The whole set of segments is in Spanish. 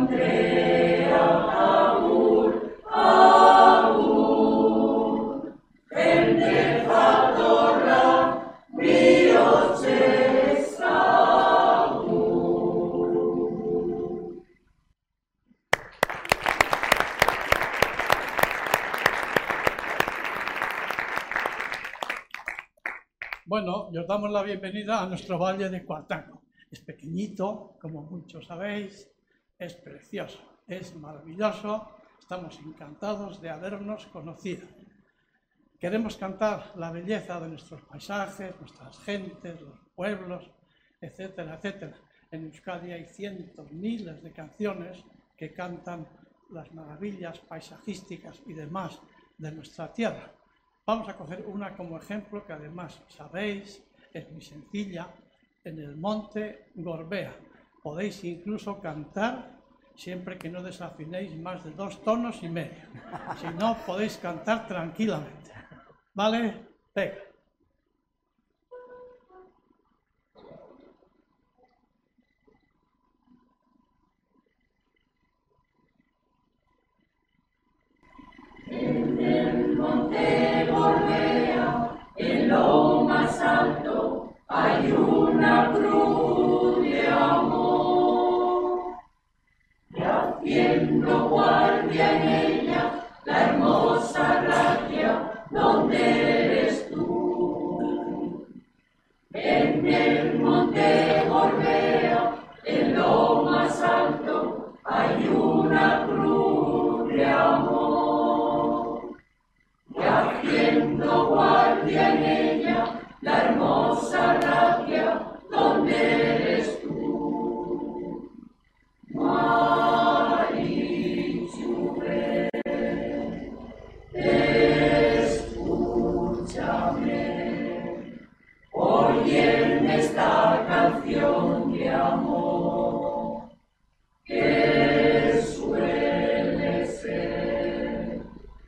Bueno, y os damos la bienvenida a nuestro Valle de Coatango. Es pequeñito, como muchos sabéis, es precioso, es maravilloso, estamos encantados de habernos conocido. Queremos cantar la belleza de nuestros paisajes, nuestras gentes, los pueblos, etcétera, etcétera. En Euskadi hay cientos, miles de canciones que cantan las maravillas paisajísticas y demás de nuestra tierra. Vamos a coger una como ejemplo que además sabéis, es muy sencilla, en el monte Gorbea. Podéis incluso cantar siempre que no desafinéis más de 2 tonos y medio. Si no, podéis cantar tranquilamente. ¿Vale? Venga. En el monte Gorbea, en lo más alto, hay una cruz de amor. Y haciendo guardia en ella, la hermosa gracia, ¿dónde eres tú? En el monte Gorbea, en lo más alto, hay una cruz de amor. Haciendo guardia en ella, la hermosa gracia, ¿dónde eres tú? Marichuve, escúchame, óyeme esta canción de amor, que suele ser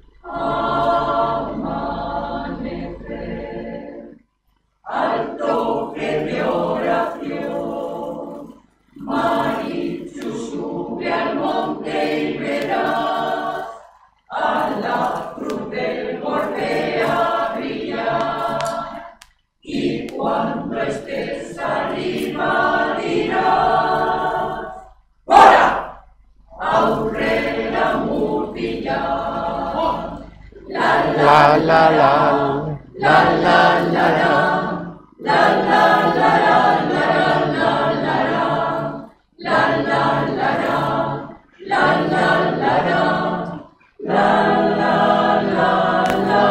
amanecer, al toque de oración. Marichu, sube al monte y verás a la cruz del Gorbea brillar, y cuando estés arriba dirás: ¡Ora! ¡Aurre la murtilla! La la la la, la la la la, la la la la, la la la la, la la la la, la la la la, la la la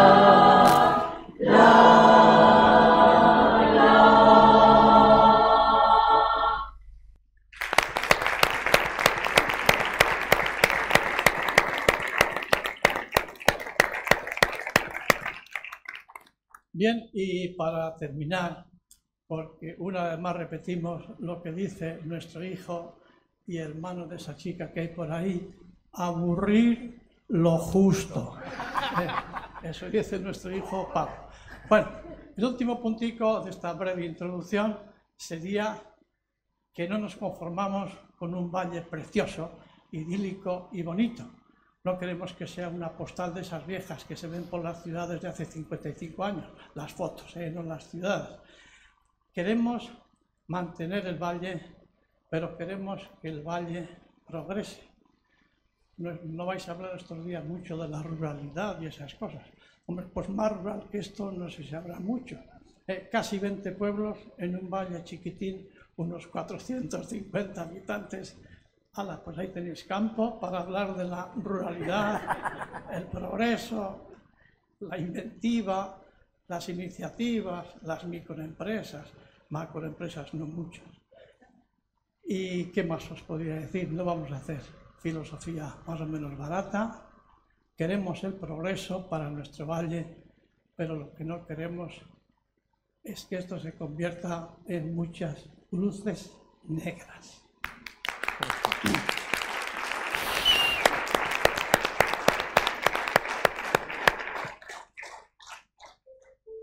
la, Bien, y para terminar, porque una vez más repetimos lo que dice nuestro hijo y hermano de esa chica que hay por ahí: aburrir lo justo. Eso dice nuestro hijo Pablo. Bueno, el último puntico de esta breve introducción sería que no nos conformamos con un valle precioso, idílico y bonito. No queremos que sea una postal de esas viejas que se ven por las ciudades de hace 55 años, las fotos, no las ciudades. Queremos mantener el valle, pero queremos que el valle progrese. No vais a hablar estos días mucho de la ruralidad y esas cosas. Hombre, pues más rural que esto no sé si habrá mucho. Casi 20 pueblos en un valle chiquitín, unos 450 habitantes. ¡Hala! Pues ahí tenéis campo para hablar de la ruralidad, el progreso, la inventiva, las iniciativas, las microempresas, macroempresas no muchas. ¿Y qué más os podría decir? No vamos a hacer filosofía más o menos barata. Queremos el progreso para nuestro valle, pero lo que no queremos es que esto se convierta en muchas luces negras.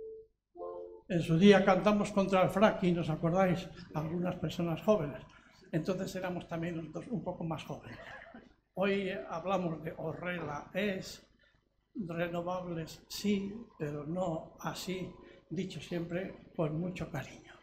En su día cantamos contra el fracking, ¿os acordáis? Algunas personas jóvenes. entonces éramos también nosotros un poco más jóvenes. Hoy hablamos de Orrela es, renovables sí, pero no así, dicho siempre con mucho cariño.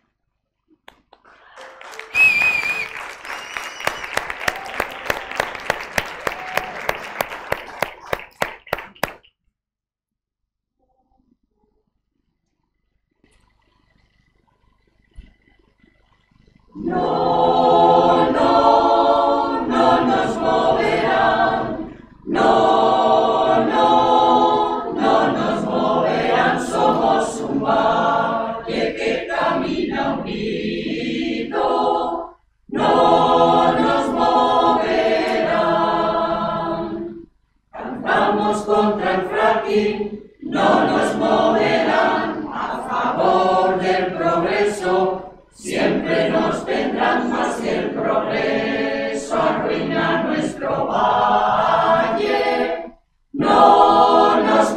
Contra el fracking, no nos moverán, a favor del progreso, siempre nos tendrán más que el progreso arruina nuestro valle, no nos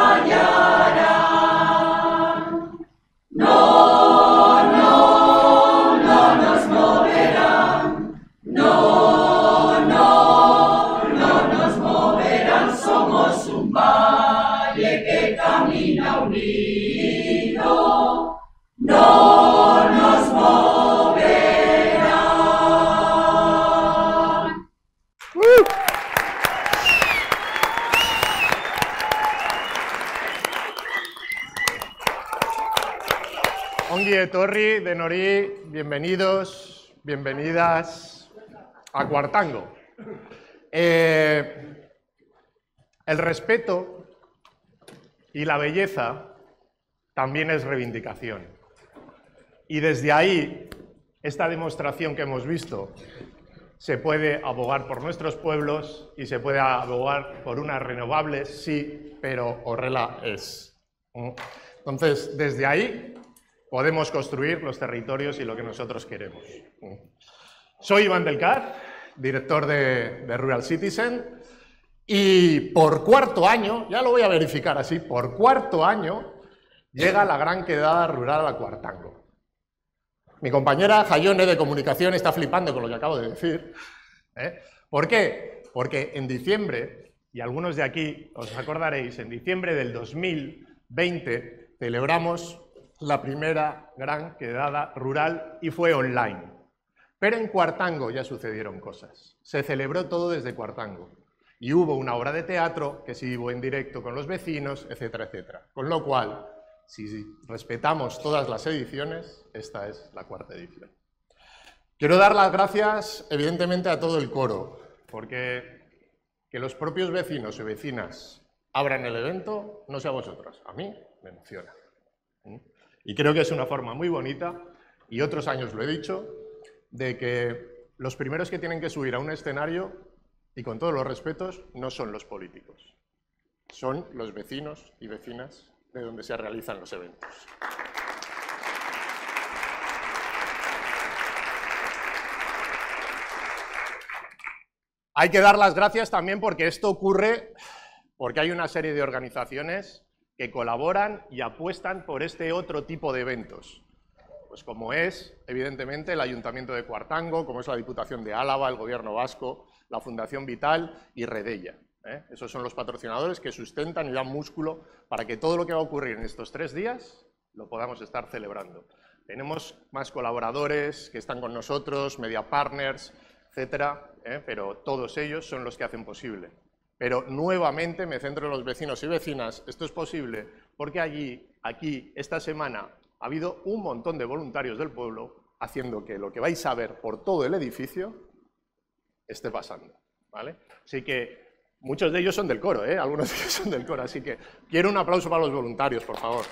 callarán, no nos moverán, no nos moverán, somos un valle que camina unido, no nos moverán. Ongi etorri, denori, bienvenidos, bienvenidas a Cuartango. El respeto y la belleza también es reivindicación. Y desde ahí, esta demostración que hemos visto, se puede abogar por nuestros pueblos y se puede abogar por unas renovables, sí, pero Orrela es. Entonces, desde ahí podemos construir los territorios y lo que nosotros queremos. Soy Iván del Car, director de Rural Citizen, y por cuarto año, ya lo voy a verificar así, por cuarto año llega la gran quedada rural a Cuartango. Mi compañera Jaione de Comunicación está flipando con lo que acabo de decir. ¿Por qué? Porque en diciembre, y algunos de aquí os acordaréis, en diciembre del 2020 celebramos la primera gran quedada rural y fue online. Pero en Cuartango ya sucedieron cosas. Se celebró todo desde Cuartango. Y hubo una obra de teatro que se hubo en directo con los vecinos, etcétera, etcétera. Con lo cual, si respetamos todas las ediciones, esta es la cuarta edición. Quiero dar las gracias, evidentemente, a todo el coro, porque que los propios vecinos y vecinas abran el evento, no sé a vosotros, a mí me emociona. Y creo que es una forma muy bonita, y otros años lo he dicho, de que los primeros que tienen que subir a un escenario, y con todos los respetos, no son los políticos, son los vecinos y vecinas de donde se realizan los eventos. Hay que dar las gracias también porque esto ocurre porque hay una serie de organizaciones que colaboran y apuestan por este otro tipo de eventos. Pues como es, evidentemente, el Ayuntamiento de Cuartango, como es la Diputación de Álava, el Gobierno Vasco, la Fundación Vital y Redella. Esos son los patrocinadores que sustentan y dan músculo para que todo lo que va a ocurrir en estos 3 días lo podamos estar celebrando. Tenemos más colaboradores que están con nosotros, media partners, etcétera, pero todos ellos son los que hacen posible. Pero nuevamente me centro en los vecinos y vecinas. Esto es posible porque aquí, esta semana, ha habido un montón de voluntarios del pueblo haciendo que lo que vais a ver por todo el edificio esté pasando, ¿vale? Así que muchos de ellos son del coro, algunos de ellos son del coro, así que quiero un aplauso para los voluntarios, por favor.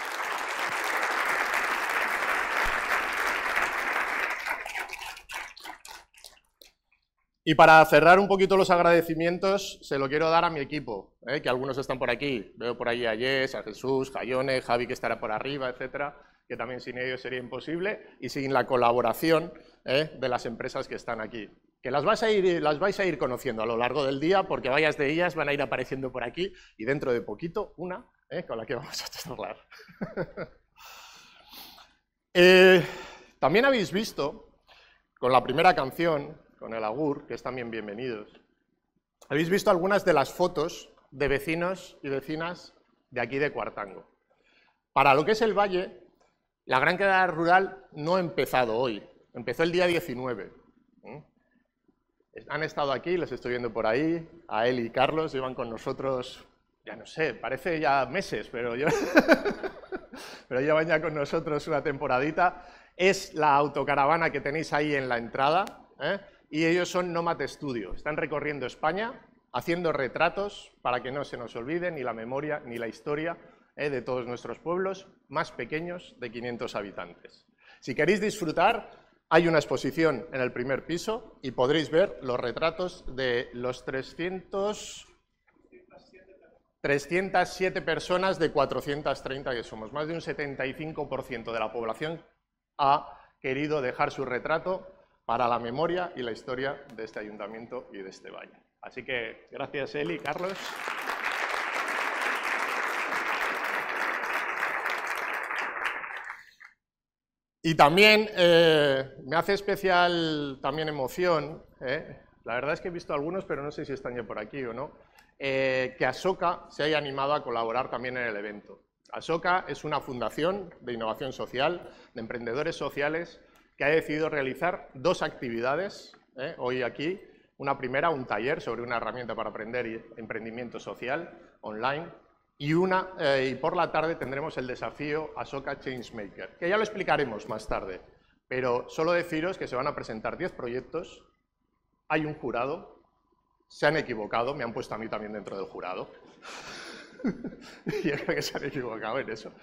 Y para cerrar un poquito los agradecimientos, se lo quiero dar a mi equipo, que algunos están por aquí. Veo por ahí a Jess, a Jesús, Jaione, Javi que estará por arriba, etcétera, que también sin ellos sería imposible, y sin la colaboración de las empresas que están aquí. Que las vais a ir conociendo a lo largo del día, porque varias de ellas van a ir apareciendo por aquí, y dentro de poquito, una con la que vamos a charlar. También habéis visto con la primera canción, con el Agur, que es también bienvenidos, habéis visto algunas de las fotos de vecinos y vecinas de aquí de Cuartango. Para lo que es el valle, la gran quedada rural no ha empezado hoy, empezó el día 19. Han estado aquí, los estoy viendo por ahí, a él y Carlos, llevan con nosotros, ya no sé, parece ya meses, pero llevan ya con nosotros una temporadita. Es la autocaravana que tenéis ahí en la entrada, y ellos son Nomad Studio, están recorriendo España, haciendo retratos para que no se nos olvide ni la memoria ni la historia de todos nuestros pueblos más pequeños de 500 habitantes. Si queréis disfrutar, hay una exposición en el primer piso y podréis ver los retratos de los 307 personas de 430 que somos. Más de un 75% de la población ha querido dejar su retrato para la memoria y la historia de este ayuntamiento y de este valle. Así que gracias, Eli y Carlos. Y también me hace especial también emoción, la verdad es que he visto algunos, pero no sé si están ya por aquí o no, que Asoka se haya animado a colaborar también en el evento. Asoka es una fundación de innovación social, de emprendedores sociales, que ha decidido realizar dos actividades hoy aquí. Una primera, un taller sobre una herramienta para aprender emprendimiento social online, y por la tarde tendremos el desafío Asoka Changemaker, que ya lo explicaremos más tarde, pero solo deciros que se van a presentar 10 proyectos, hay un jurado, se han equivocado, me han puesto a mí también dentro del jurado, yo creo que se han equivocado en eso,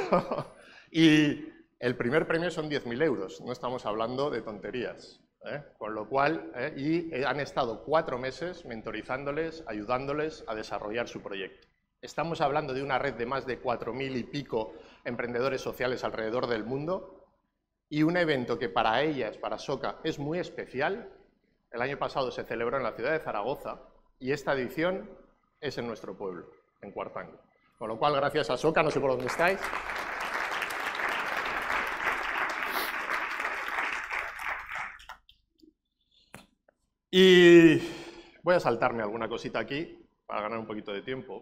y el primer premio son 10.000 euros, no estamos hablando de tonterías. Con lo cual, han estado 4 meses mentorizándoles, ayudándoles a desarrollar su proyecto. Estamos hablando de una red de más de 4.000 y pico emprendedores sociales alrededor del mundo y un evento que para ellas, para Asoka, es muy especial. El año pasado se celebró en la ciudad de Zaragoza y esta edición es en nuestro pueblo, en Cuartango. Con lo cual, gracias a Asoka, no sé por dónde estáis. Y voy a saltarme alguna cosita aquí para ganar un poquito de tiempo.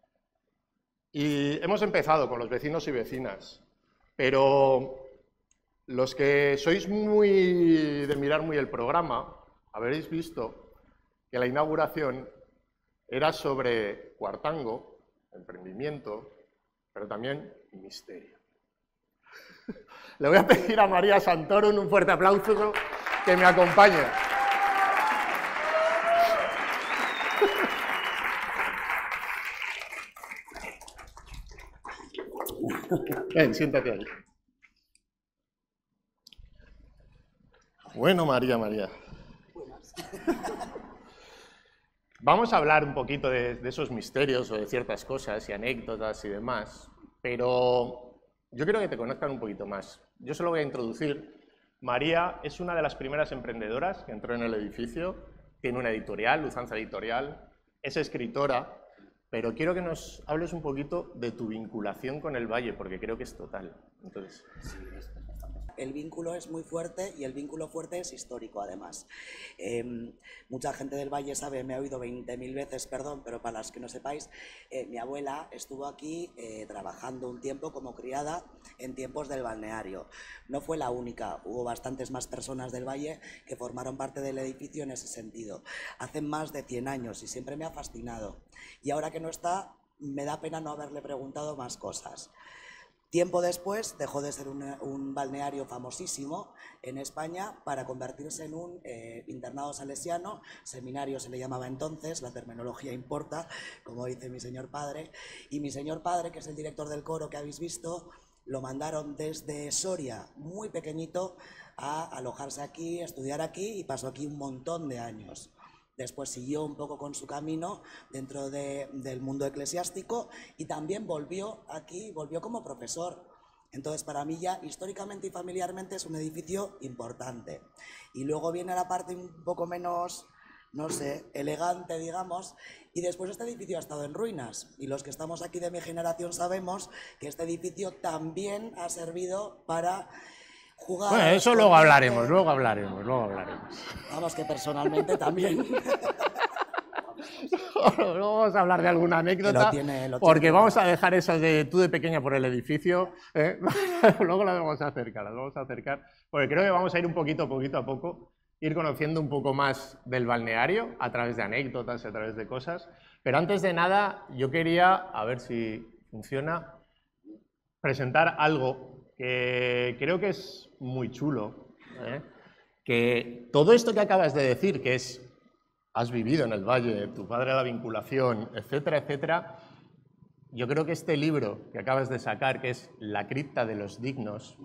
Y hemos empezado con los vecinos y vecinas, pero los que sois muy de mirar muy el programa, habréis visto que la inauguración era sobre Cuartango, emprendimiento, pero también misterio. Le voy a pedir a María Santorum un fuerte aplauso que me acompañe. Ven, siéntate ahí. Bueno, María. Vamos a hablar un poquito de esos misterios o de ciertas cosas y anécdotas y demás, pero yo quiero que te conozcan un poquito más. Yo solo voy a introducir. María es una de las primeras emprendedoras que entró en el edificio, tiene una editorial, Luzanza Editorial, es escritora, pero quiero que nos hables un poquito de tu vinculación con el Valle, porque creo que es total. Entonces... Sí, es bastante. El vínculo es muy fuerte y el vínculo fuerte es histórico, además. Mucha gente del Valle sabe, me ha oído 20.000 veces, perdón, pero para las que no sepáis, mi abuela estuvo aquí trabajando un tiempo como criada en tiempos del balneario. No fue la única, hubo bastantes más personas del Valle que formaron parte del edificio en ese sentido. Hace más de 100 años y siempre me ha fascinado. Y ahora que no está, me da pena no haberle preguntado más cosas. Tiempo después dejó de ser un balneario famosísimo en España para convertirse en un internado salesiano, seminario se le llamaba entonces, la terminología importa, como dice mi señor padre, y mi señor padre, que es el director del coro que habéis visto, lo mandaron desde Soria, muy pequeñito, a alojarse aquí, estudiar aquí y pasó aquí un montón de años. Después siguió un poco con su camino dentro del mundo eclesiástico y también volvió aquí, volvió como profesor. Entonces, para mí ya históricamente y familiarmente es un edificio importante. Y luego viene la parte un poco menos, no sé, elegante, digamos, y después este edificio ha estado en ruinas. Y los que estamos aquí de mi generación sabemos que este edificio también ha servido para jugar... Bueno, eso luego hablaremos, luego hablaremos. Vamos, que personalmente también. Luego vamos a hablar de alguna anécdota, porque vamos a dejar esas de tú de pequeña por el edificio, ¿eh? Luego las vamos a acercar, porque creo que vamos a ir un poquito a poco, ir conociendo un poco más del balneario a través de anécdotas, a través de cosas. Pero antes de nada, yo quería, a ver si funciona, presentar algo que creo que es muy chulo, ¿eh? Que todo esto que acabas de decir, que es has vivido en el valle, tu padre la vinculación, etcétera, etcétera. Yo creo que este libro que acabas de sacar, que es La cripta de los dignos,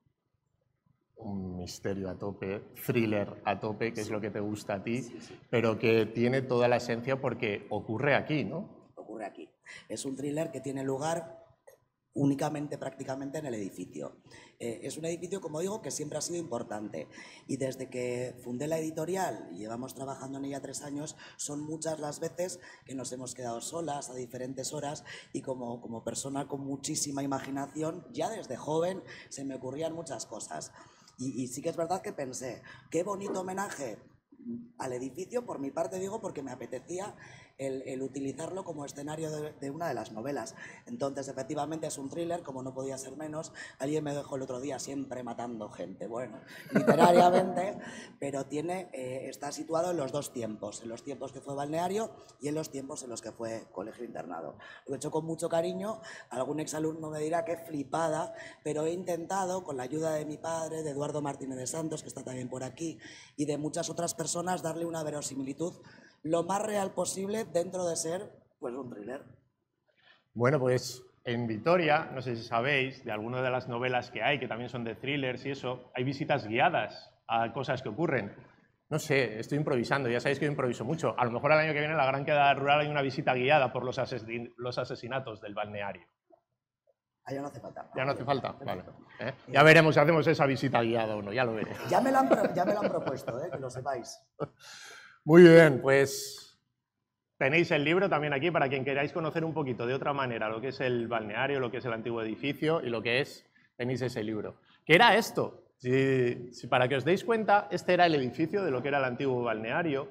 un misterio a tope, thriller a tope, que es lo que te gusta a ti, pero que tiene toda la esencia porque ocurre aquí, ¿no? Ocurre aquí. Es un thriller que tiene lugar únicamente, prácticamente, en el edificio. Es un edificio, como digo, que siempre ha sido importante, y desde que fundé la editorial, y llevamos trabajando en ella 3 años, son muchas las veces que nos hemos quedado solas a diferentes horas, y como persona con muchísima imaginación, ya desde joven se me ocurrían muchas cosas. Y sí que es verdad que pensé, qué bonito homenaje al edificio, por mi parte digo, porque me apetecía el utilizarlo como escenario de una de las novelas. Entonces, efectivamente, es un thriller, como no podía ser menos. Alguien me dejó el otro día, siempre matando gente, bueno, literariamente, pero está situado en los 2 tiempos, en los tiempos que fue balneario y en los tiempos en los que fue colegio internado. Lo he hecho con mucho cariño. Algún exalumno me dirá que flipada, pero he intentado, con la ayuda de mi padre, de Eduardo Martínez de Santos, que está también por aquí, y de muchas otras personas, darle una verosimilitud lo más real posible dentro de ser, pues, un thriller. Bueno, pues en Vitoria, no sé si sabéis, de algunas de las novelas que hay, que también son de thrillers y eso, hay visitas guiadas a cosas que ocurren. No sé, estoy improvisando, ya sabéis que yo improviso mucho. A lo mejor el año que viene en la Gran Quedada Rural hay una visita guiada por los asesinatos del balneario. Ah, ya no hace falta. Ya no hace falta, vale. Ya veremos si hacemos esa visita guiada o no, ya lo veré. Ya me lo han propuesto, que lo sepáis. Muy bien, pues tenéis el libro también aquí para quien queráis conocer un poquito de otra manera lo que es el balneario, lo que es el antiguo edificio y lo que es, tenéis ese libro. ¿Qué era esto? Si para que os deis cuenta, este era el edificio de lo que era el antiguo balneario,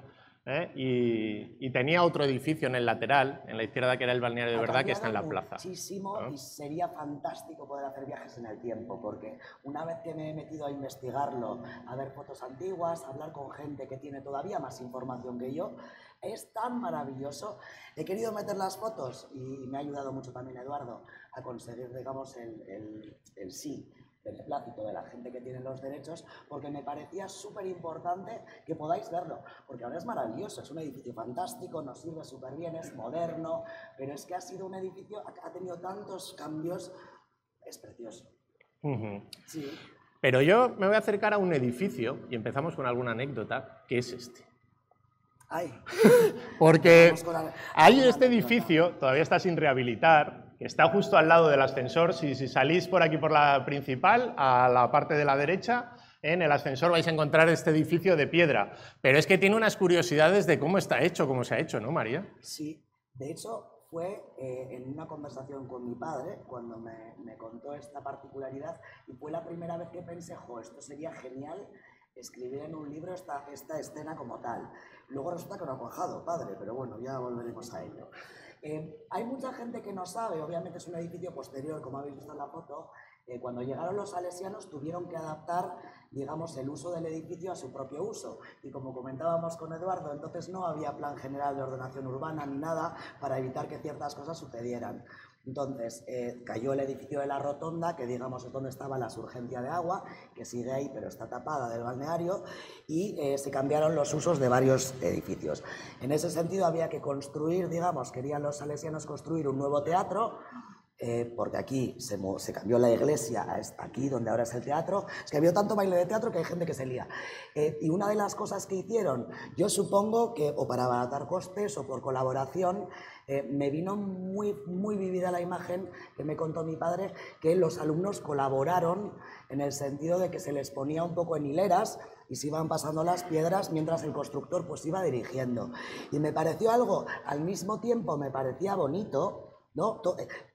y tenía otro edificio en el lateral, en la izquierda, que era el balneario de verdad, que está en la plaza. Muchísimo, ¿no? Y sería fantástico poder hacer viajes en el tiempo, porque una vez que me he metido a investigarlo, a ver fotos antiguas, a hablar con gente que tiene todavía más información que yo, es tan maravilloso. He querido meter las fotos y me ha ayudado mucho también Eduardo a conseguir, digamos, el sí, el plácito de la gente que tiene los derechos, porque me parecía súper importante que podáis verlo, porque ahora es maravilloso, es un edificio fantástico, nos sirve súper bien, es moderno, pero es que ha sido un edificio, ha tenido tantos cambios, es precioso. Sí. Pero yo me voy a acercar a un edificio, y empezamos con alguna anécdota, que es este. Ay. Porque ahí este edificio todavía está sin rehabilitar, que está justo al lado del ascensor. Si salís por aquí por la principal, a la parte de la derecha, en el ascensor vais a encontrar este edificio de piedra. Pero es que tiene unas curiosidades de cómo está hecho, cómo se ha hecho, ¿no, María? Sí, de hecho fue en una conversación con mi padre cuando me contó esta particularidad, y fue la primera vez que pensé, jo, esto sería genial escribir en un libro esta escena como tal. Luego resulta que no ha cuajado, padre, pero bueno, ya volveremos a ello. Hay mucha gente que no sabe, obviamente es un edificio posterior, como habéis visto en la foto. Cuando llegaron los salesianos tuvieron que adaptar, digamos, el uso del edificio a su propio uso, y como comentábamos con Eduardo, entonces no había plan general de ordenación urbana ni nada para evitar que ciertas cosas sucedieran. Entonces cayó el edificio de la Rotonda, que digamos es donde estaba la surgencia de agua, que sigue ahí pero está tapada, del balneario, y se cambiaron los usos de varios edificios. En ese sentido había que construir, digamos, querían los salesianos construir un nuevo teatro, porque aquí se cambió la iglesia a aquí donde ahora es el teatro. Es que había tanto baile de teatro que hay gente que se lía. Y una de las cosas que hicieron, yo supongo que o para abaratar costes o por colaboración, me vino muy vivida la imagen que me contó mi padre, que los alumnos colaboraron en el sentido de que se les ponía un poco en hileras y se iban pasando las piedras mientras el constructor pues iba dirigiendo. Y me pareció algo, al mismo tiempo me parecía bonito, ¿no?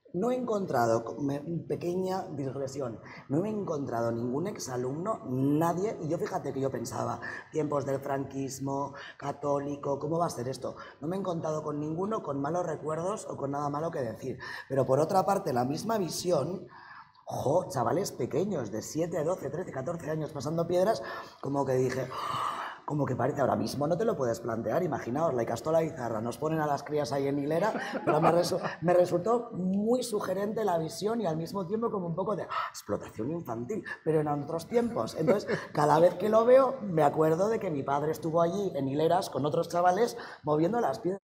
No he encontrado, pequeña digresión, no he encontrado ningún exalumno, nadie, y yo fíjate que yo pensaba, tiempos del franquismo, católico, ¿cómo va a ser esto? No me he encontrado con ninguno con malos recuerdos o con nada malo que decir. Pero por otra parte, la misma visión, chavales pequeños de 7, 12, 13, 14 años pasando piedras, como que dije... Como que parece ahora mismo, no te lo puedes plantear, imaginaos, la Icastola Izarra, nos ponen a las crías ahí en hilera, pero me resultó muy sugerente la visión y al mismo tiempo como un poco de explotación infantil, pero en otros tiempos. Entonces, cada vez que lo veo, me acuerdo de que mi padre estuvo allí en hileras con otros chavales moviendo las piedras.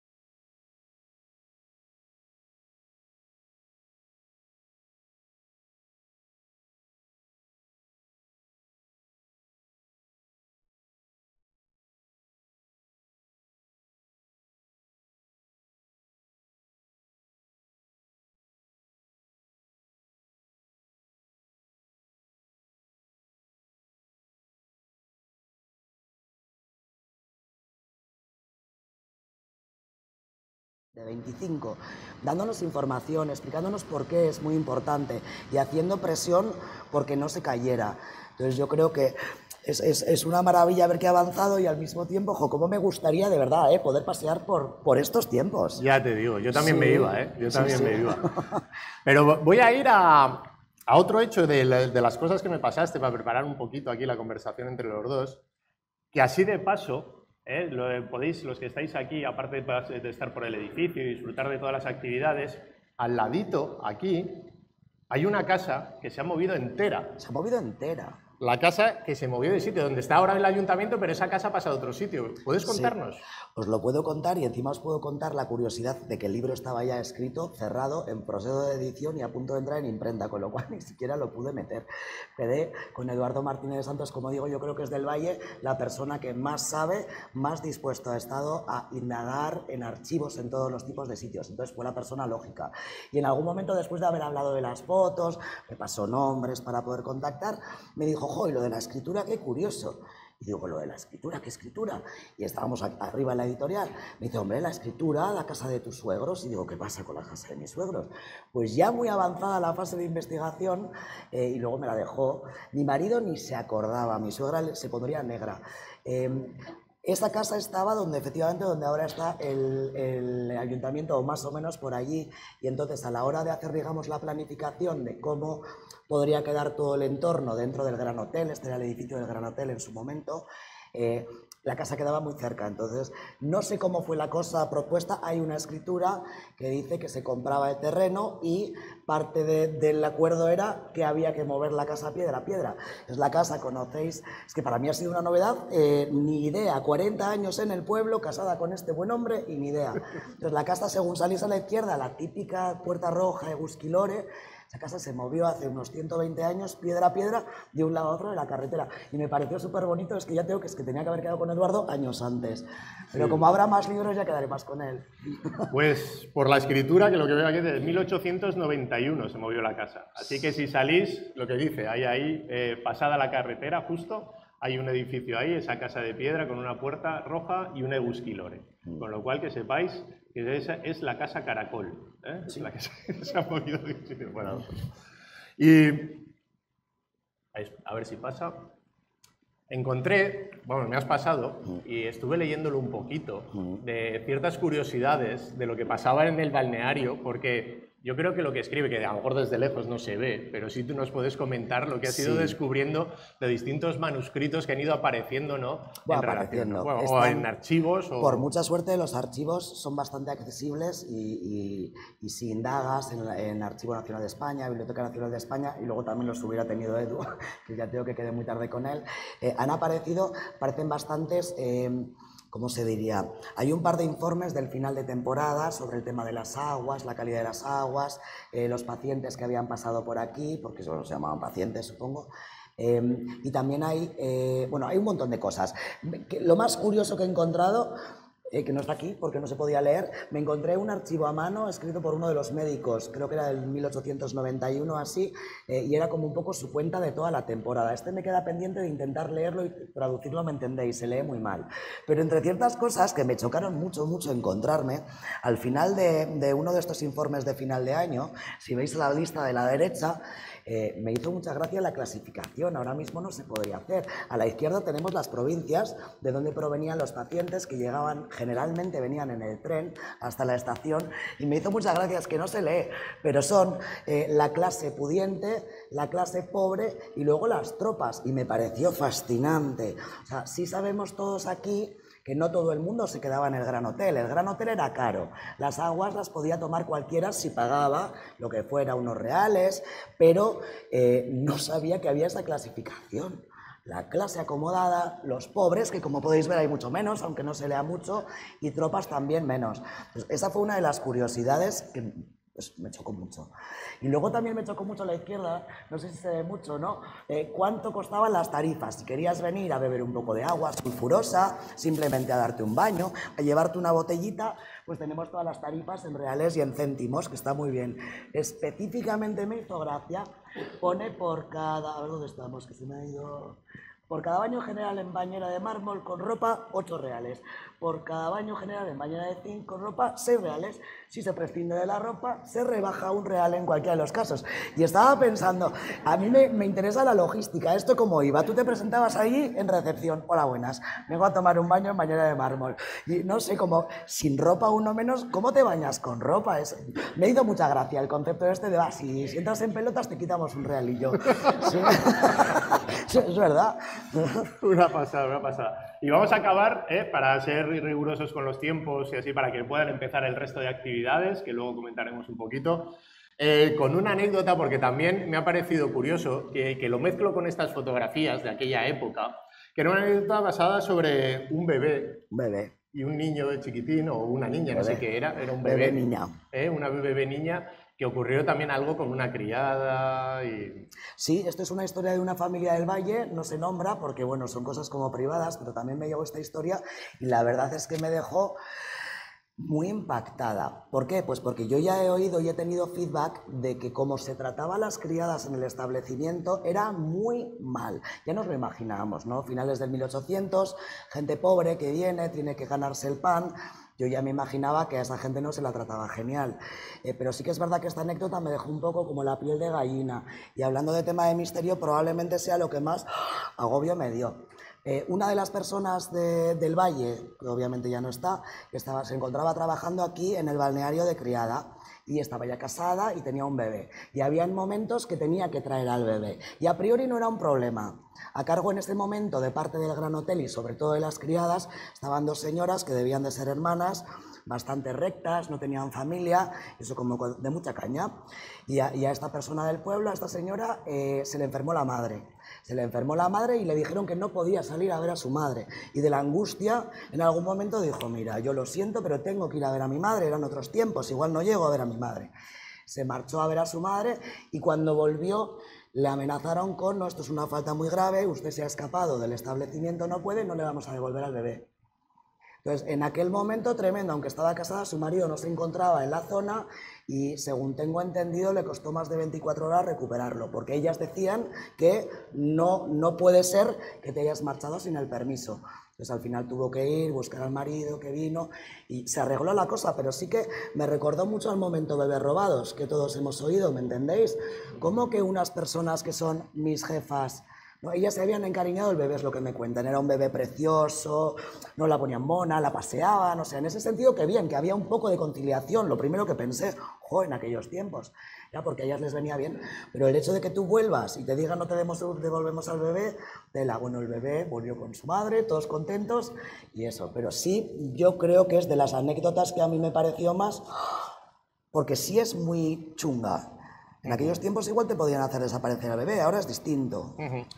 De 25, dándonos información, explicándonos por qué es muy importante y haciendo presión porque no se cayera. Entonces yo creo que es una maravilla ver que ha avanzado y al mismo tiempo, cómo me gustaría de verdad poder pasear por estos tiempos. Ya te digo, yo también me iba, yo también me iba. Pero voy a ir a otro hecho de las cosas que me pasaste para preparar un poquito aquí la conversación entre los dos, que así de paso... podéis, los que estáis aquí, aparte de estar por el edificio y disfrutar de todas las actividades, al ladito, aquí, hay una casa que se ha movido entera. Se ha movido entera. La casa que se movió de sitio, donde está ahora el ayuntamiento, pero esa casa ha pasado a otro sitio. ¿Puedes contarnos? Sí, os lo puedo contar y encima os puedo contar la curiosidad de que el libro estaba ya escrito, cerrado, en proceso de edición y a punto de entrar en imprenta, con lo cual ni siquiera lo pude meter. Quedé con Eduardo Martínez de Santos, como digo, yo creo que es del Valle la persona que más sabe, más dispuesto ha estado a indagar en archivos en todos los tipos de sitios. Entonces fue la persona lógica. Y en algún momento, después de haber hablado de las fotos, me pasó nombres para poder contactar, me dijo, y lo de la escritura, qué curioso. Y digo, lo de la escritura, ¿qué escritura? Y estábamos arriba en la editorial. Me dice, hombre, la escritura, la casa de tus suegros. Y digo, ¿qué pasa con la casa de mis suegros? Pues ya muy avanzada la fase de investigación, y luego me la dejó. Mi marido ni se acordaba, mi suegra se pondría negra. Esta casa estaba efectivamente donde ahora está el ayuntamiento, o más o menos por allí, y entonces a la hora de hacer, digamos, la planificación de cómo podría quedar todo el entorno dentro del Gran Hotel, este era el edificio del Gran Hotel en su momento, la casa quedaba muy cerca, entonces no sé cómo fue la cosa propuesta. Hay una escritura que dice que se compraba el terreno y parte del acuerdo era que había que mover la casa piedra a piedra. Es la casa, conocéis, es que para mí ha sido una novedad, ni idea, 40 años en el pueblo, casada con este buen hombre y ni idea. Entonces la casa, según salís a la izquierda, la típica puerta roja de Egusquilore. Esa casa se movió hace unos 120 años, piedra a piedra, de un lado a otro de la carretera. Y me pareció súper bonito, es que ya tengo que tenía que haber quedado con Eduardo años antes. Pero como habrá más libros, ya quedaré más con él. Pues por la escritura, que lo que veo aquí es de 1891 se movió la casa. Así que si salís, lo que dice, hay ahí, pasada la carretera justo, hay un edificio ahí, esa casa de piedra con una puerta roja y un Egusquilore. Con lo cual que sepáis que esa es la casa Caracol, sí. La que se ha movido de un sitio para otro. Y a ver si pasa. Encontré, bueno, me has pasado, y estuve leyéndolo un poquito, de ciertas curiosidades de lo que pasaba en el balneario, porque yo creo que lo que escribe, que a lo mejor desde lejos no se ve, pero sí tú nos puedes comentar lo que has ido descubriendo de distintos manuscritos que han ido apareciendo, ¿no? O en archivos. Por mucha suerte, los archivos son bastante accesibles y si indagas en Archivo Nacional de España, Biblioteca Nacional de España, y luego también los hubiera tenido Edu, que ya tengo que quedé muy tarde con él, han aparecido, parecen bastantes... ¿Cómo se diría? Hay un par de informes del final de temporada sobre el tema de las aguas, la calidad de las aguas, los pacientes que habían pasado por aquí, porque se llamaban pacientes, supongo. Y también hay, bueno, hay un montón de cosas. Lo más curioso que he encontrado que no está aquí porque no se podía leer, me encontré un archivo a mano escrito por uno de los médicos, creo que era del 1891 así, y era como un poco su cuenta de toda la temporada. Este me queda pendiente de intentar leerlo y traducirlo, me entendéis, se lee muy mal. Pero entre ciertas cosas que me chocaron mucho encontrarme, al final de uno de estos informes de final de año, si veis la lista de la derecha, me hizo mucha gracia la clasificación. Ahora mismo no se podría hacer. A la izquierda tenemos las provincias de donde provenían los pacientes que llegaban, generalmente venían en el tren hasta la estación, y me hizo muchas gracias, que no se lee, pero son la clase pudiente, la clase pobre y luego las tropas, y me pareció fascinante. O sea, sí sabemos todos aquí que no todo el mundo se quedaba en el Gran Hotel. El Gran Hotel era caro, las aguas las podía tomar cualquiera si pagaba lo que fuera, unos reales, pero no sabía que había esa clasificación. La clase acomodada, los pobres, que como podéis ver hay mucho menos, aunque no se lea mucho, y tropas también menos. Pues esa fue una de las curiosidades que pues me chocó mucho. Y luego también me chocó mucho la izquierda, no sé si se ve mucho, ¿no? ¿Cuánto costaban las tarifas? Si querías venir a beber un poco de agua sulfurosa, simplemente a darte un baño, a llevarte una botellita, pues tenemos todas las tarifas en reales y en céntimos, que está muy bien. Específicamente me hizo gracia, pone por cada... A ver, ¿dónde estamos? Que se me ha ido... Por cada baño general en bañera de mármol con ropa, 8 reales. Por cada baño general en bañera de zinc con ropa, 6 reales. Si se prescinde de la ropa, se rebaja 1 real en cualquiera de los casos. Y estaba pensando, a mí me interesa la logística, ¿esto cómo iba? Tú te presentabas ahí en recepción, hola, buenas, vengo a tomar un baño en bañera de mármol. Y no sé, como sin ropa uno menos, ¿cómo te bañas con ropa? Me hizo mucha gracia el concepto este de, si entras en pelotas te quitamos 1 realillo. Sí, es verdad. Una pasada, una pasada. Y vamos a acabar, para ser rigurosos con los tiempos y así, para que puedan empezar el resto de actividades, que luego comentaremos un poquito, con una anécdota, porque también me ha parecido curioso, que lo mezclo con estas fotografías de aquella época, que era una anécdota basada sobre un bebé. Un bebé. Y un niño chiquitín, o una niña, no sé qué era un bebé. Bebé niña. Una bebé niña, que ocurrió también algo con una criada y... Sí, esto es una historia de una familia del Valle, no se nombra porque, bueno, son cosas como privadas, pero también me llegó esta historia y la verdad es que me dejó muy impactada. ¿Por qué? Pues porque yo ya he oído y he tenido feedback de que como se trataba a las criadas en el establecimiento era muy mal. Ya nos lo imaginábamos, ¿no? Finales del 1800, gente pobre que viene, tiene que ganarse el pan. Yo ya me imaginaba que a esa gente no se la trataba genial. Pero sí que es verdad que esta anécdota me dejó un poco como la piel de gallina. Y hablando de tema de misterio, probablemente sea lo que más agobio me dio. Una de las personas del Valle, que obviamente ya no está, se encontraba trabajando aquí en el balneario de criada y estaba ya casada y tenía un bebé. Y había momentos que tenía que traer al bebé. Y a priori no era un problema. A cargo en ese momento de parte del Gran Hotel y sobre todo de las criadas estaban 2 señoras que debían de ser hermanas, bastante rectas, no tenían familia, eso como de mucha caña. Y a esta persona del pueblo, a esta señora, se le enfermó la madre. Se le enfermó la madre y le dijeron que no podía salir a ver a su madre. Y de la angustia, en algún momento dijo, mira, yo lo siento, pero tengo que ir a ver a mi madre, eran otros tiempos, igual no llego a ver a mi madre. Se marchó a ver a su madre y cuando volvió le amenazaron con, no, esto es una falta muy grave, usted se ha escapado del establecimiento, no puede, no le vamos a devolver al bebé. Entonces, en aquel momento tremendo, aunque estaba casada, su marido no se encontraba en la zona y, según tengo entendido, le costó más de 24 horas recuperarlo, porque ellas decían que no puede ser que te hayas marchado sin el permiso. Entonces, al final tuvo que ir, buscar al marido que vino y se arregló la cosa, pero sí que me recordó mucho al momento Bebés Robados, que todos hemos oído, ¿me entendéis? Como que unas personas que son mis jefas... No, ellas se habían encariñado, el bebé es lo que me cuentan, era un bebé precioso, no la ponían mona, la paseaban, o sea, en ese sentido que bien, que había un poco de conciliación, lo primero que pensé, en aquellos tiempos, ya porque a ellas les venía bien, pero el hecho de que tú vuelvas y te digan no te devolvemos al bebé, bueno, el bebé volvió con su madre, todos contentos y eso, pero sí, yo creo que es de las anécdotas que a mí me pareció más, porque sí es muy chunga. En aquellos tiempos igual te podían hacer desaparecer al bebé, ahora es distinto.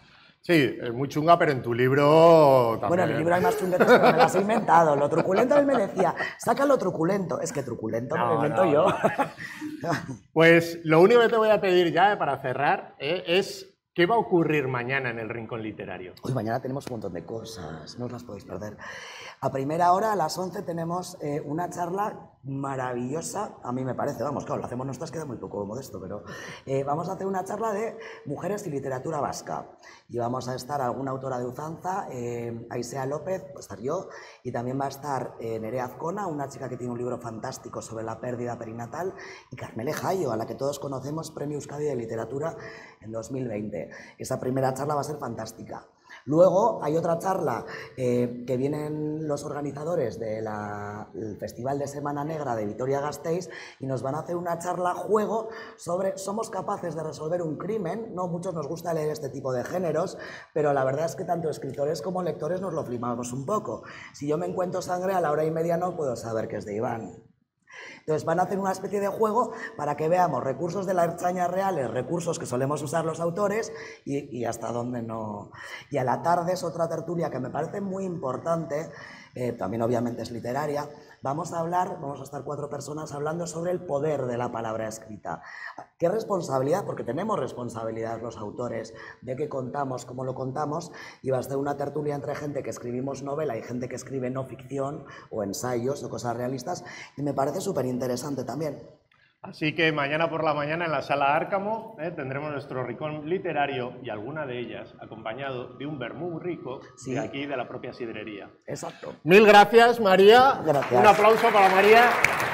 Sí, es muy chunga, pero en tu libro también. Bueno, en el libro hay más chunguetas, pero me las he inventado. Lo truculento, él me decía, saca lo truculento. Es que truculento me lo invento yo. Pues lo único que te voy a pedir ya para cerrar es ¿Qué va a ocurrir mañana en el Rincón Literario? Hoy mañana tenemos un montón de cosas, no os las podéis perder. A primera hora, a las 11, tenemos una charla maravillosa, a mí me parece, vamos, claro, lo hacemos nosotras, queda muy poco modesto, pero vamos a hacer una charla de mujeres y literatura vasca. Y vamos a estar alguna autora de usanza, Aisea López, va a estar yo, y también va a estar Nerea Azcona, una chica que tiene un libro fantástico sobre la pérdida perinatal, y Carmele Jayo, a la que todos conocemos, Premio Euskadi de Literatura en 2020. Esa primera charla va a ser fantástica. Luego hay otra charla que vienen los organizadores del Festival de Semana Negra de Vitoria-Gasteiz y nos van a hacer una charla juego sobre ¿somos capaces de resolver un crimen? No, muchos nos gusta leer este tipo de géneros, pero la verdad es que tanto escritores como lectores nos lo flipamos un poco. Si yo me encuentro sangre a la 1:30 no puedo saber que es de Iván. Entonces van a hacer una especie de juego para que veamos recursos de la Ertzaintza reales, recursos que solemos usar los autores y hasta dónde no. Y a la tarde es otra tertulia que me parece muy importante, también obviamente es literaria. Vamos a estar 4 personas hablando sobre el poder de la palabra escrita. ¿Qué responsabilidad? Porque tenemos responsabilidad los autores de qué contamos, cómo lo contamos, y va a ser una tertulia entre gente que escribimos novela y gente que escribe no ficción o ensayos o cosas realistas, y me parece súper interesante también. Así que mañana por la mañana en la Sala Árcamo tendremos nuestro Rincón Literario y alguna de ellas acompañado de un vermú muy rico de aquí, de la propia sidrería. Exacto. Mil gracias, María. Gracias. Un aplauso para María.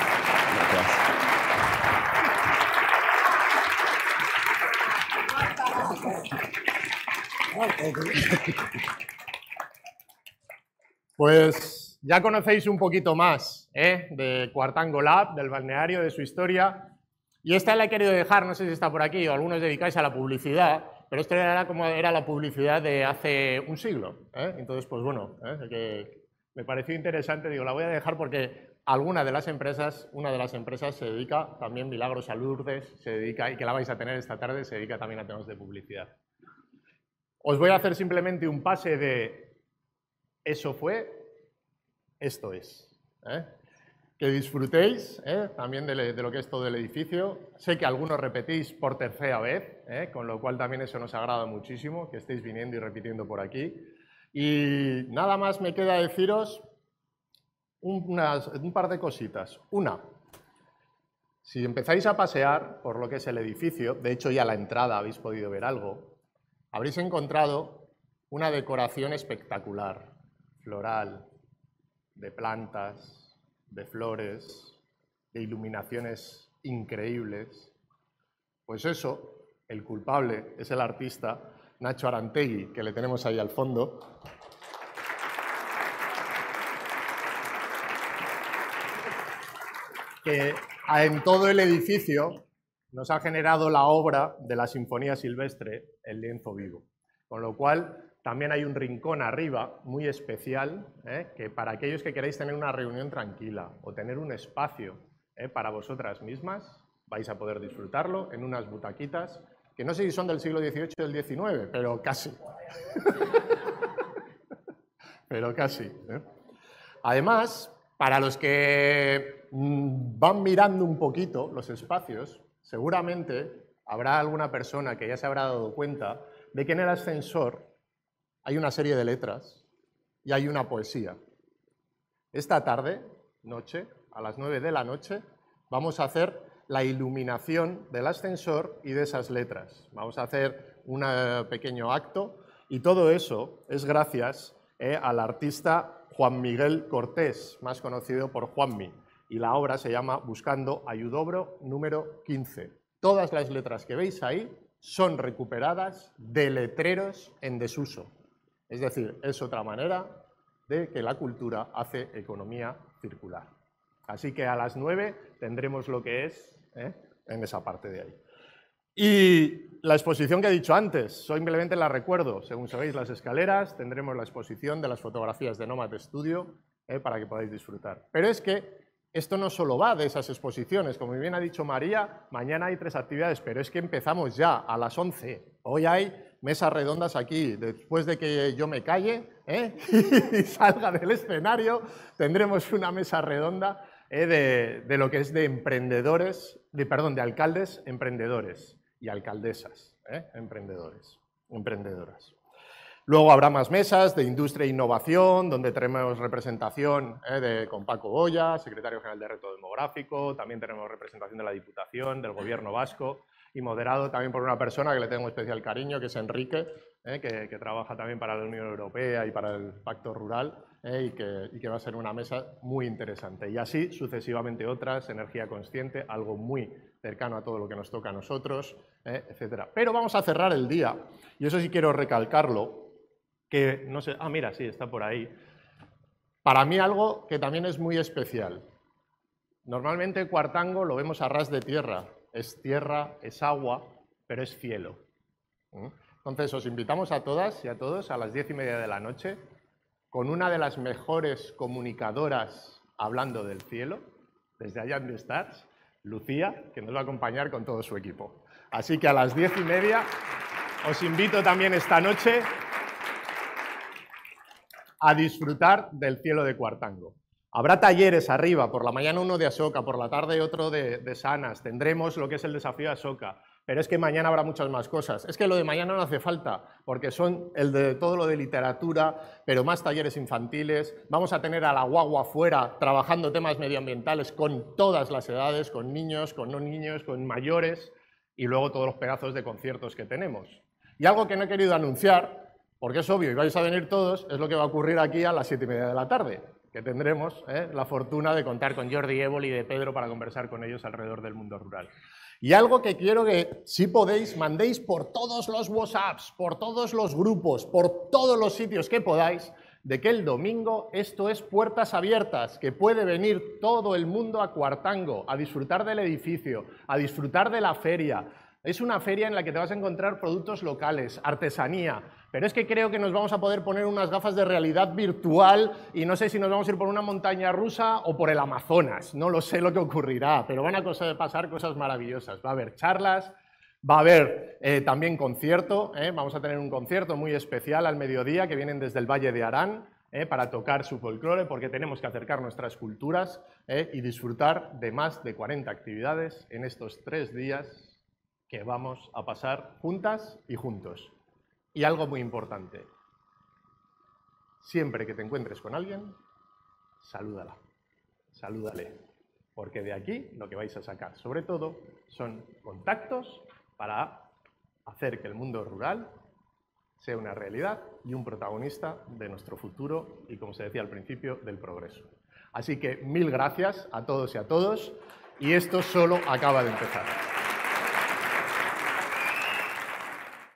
Gracias. Pues ya conocéis un poquito más de Cuartango Lab, del balneario, de su historia. Y esta la he querido dejar, no sé si está por aquí, o algunos dedicáis a la publicidad, pero esto era como era la publicidad de hace un siglo. Entonces, pues bueno, que me pareció interesante, digo, la voy a dejar porque una de las empresas se dedica, también Milagros a Lourdes, se dedica, y que la vais a tener esta tarde, se dedica también a temas de publicidad. Os voy a hacer simplemente un pase de eso fue, esto es. Que disfrutéis también de lo que es todo el edificio. Sé que algunos repetís por tercera vez, con lo cual también eso nos agrada muchísimo, que estéis viniendo y repitiendo por aquí. Y nada más me queda deciros un par de cositas. Una, si empezáis a pasear por lo que es el edificio, de hecho ya a la entrada habéis podido ver algo, habréis encontrado una decoración espectacular, floral, de plantas, de flores, de iluminaciones increíbles. Pues eso, el culpable es el artista Nacho Arantegui, que le tenemos ahí al fondo. Que en todo el edificio nos ha generado la obra de la Sinfonía Silvestre, El lienzo vivo. Con lo cual, también hay un rincón arriba muy especial, que para aquellos que queráis tener una reunión tranquila o tener un espacio para vosotras mismas, vais a poder disfrutarlo en unas butaquitas, que no sé si son del siglo XVIII o del XIX, pero casi. Pero casi. Además, para los que van mirando un poquito los espacios, seguramente habrá alguna persona que ya se habrá dado cuenta de que en el ascensor hay una serie de letras y hay una poesía. Esta tarde, noche, a las 9 de la noche, vamos a hacer la iluminación del ascensor y de esas letras. Vamos a hacer un pequeño acto y todo eso es gracias al artista Juan Miguel Cortés, más conocido por Juanmi, y la obra se llama Buscando a Yudobro número 15. Todas las letras que veis ahí son recuperadas de letreros en desuso. Es decir, es otra manera de que la cultura hace economía circular. Así que a las 9 tendremos lo que es en esa parte de ahí. Y la exposición que he dicho antes, simplemente la recuerdo. Según sabéis, las escaleras, tendremos la exposición de las fotografías de Nomad Studio para que podáis disfrutar. Pero es que esto no solo va de esas exposiciones. Como bien ha dicho María, mañana hay 3 actividades, pero es que empezamos ya a las 11. Hoy hay mesas redondas aquí. Después de que yo me calle y salga del escenario, tendremos una mesa redonda de lo que es de emprendedores, de alcaldes emprendedores y alcaldesas emprendedores. emprendedoras. Luego habrá más mesas de industria e innovación, donde tenemos representación con Paco Boya, secretario general de Reto Demográfico, también tenemos representación de la Diputación, del Gobierno vasco, y moderado también por una persona que le tengo especial cariño, que es Enrique, que trabaja también para la Unión Europea y para el Pacto Rural, y que va a ser una mesa muy interesante. Y así sucesivamente otras, energía consciente, algo muy cercano a todo lo que nos toca a nosotros, etcétera. Pero vamos a cerrar el día, y eso sí quiero recalcarlo, que no sé, mira, sí, está por ahí. Para mí algo que también es muy especial. Normalmente Cuartango lo vemos a ras de tierra, es agua, pero es cielo. Entonces os invitamos a todas y a todos a las 10:30 de la noche con una de las mejores comunicadoras hablando del cielo, desde Allá de Stars, Lucía, que nos va a acompañar con todo su equipo. Así que a las 10:30 os invito también esta noche a disfrutar del cielo de Cuartango. Habrá talleres arriba, por la mañana uno de Asoka, por la tarde otro de Sanas, tendremos lo que es el desafío Asoka, pero es que mañana habrá muchas más cosas. Es que lo de mañana no hace falta, porque son todo lo de literatura, pero más talleres infantiles, vamos a tener a la guagua fuera trabajando temas medioambientales con todas las edades, con niños, con no niños, con mayores, y luego todos los pedazos de conciertos que tenemos. Y algo que no he querido anunciar, porque es obvio y vais a venir todos, es lo que va a ocurrir aquí a las 7:30 de la tarde, que tendremos la fortuna de contar con Jordi Évole y de Pedro para conversar con ellos alrededor del mundo rural. Y algo que quiero que, si podéis, mandéis por todos los WhatsApps, por todos los grupos, por todos los sitios que podáis, de que el domingo esto es puertas abiertas, que puede venir todo el mundo a Cuartango, a disfrutar del edificio, a disfrutar de la feria. Es una feria en la que te vas a encontrar productos locales, artesanía, pero es que creo que nos vamos a poder poner unas gafas de realidad virtual y no sé si nos vamos a ir por una montaña rusa o por el Amazonas, no lo sé lo que ocurrirá, pero van a pasar cosas maravillosas. Va a haber charlas, va a haber también concierto, vamos a tener un concierto muy especial al mediodía que vienen desde el Valle de Arán, para tocar su folclore, porque tenemos que acercar nuestras culturas y disfrutar de más de 40 actividades en estos 3 días que vamos a pasar juntas y juntos. Y algo muy importante, siempre que te encuentres con alguien, salúdala, salúdale, porque de aquí lo que vais a sacar, sobre todo, son contactos para hacer que el mundo rural sea una realidad y un protagonista de nuestro futuro y, como se decía al principio, del progreso. Así que 1000 gracias a todos y a todos, y esto solo acaba de empezar.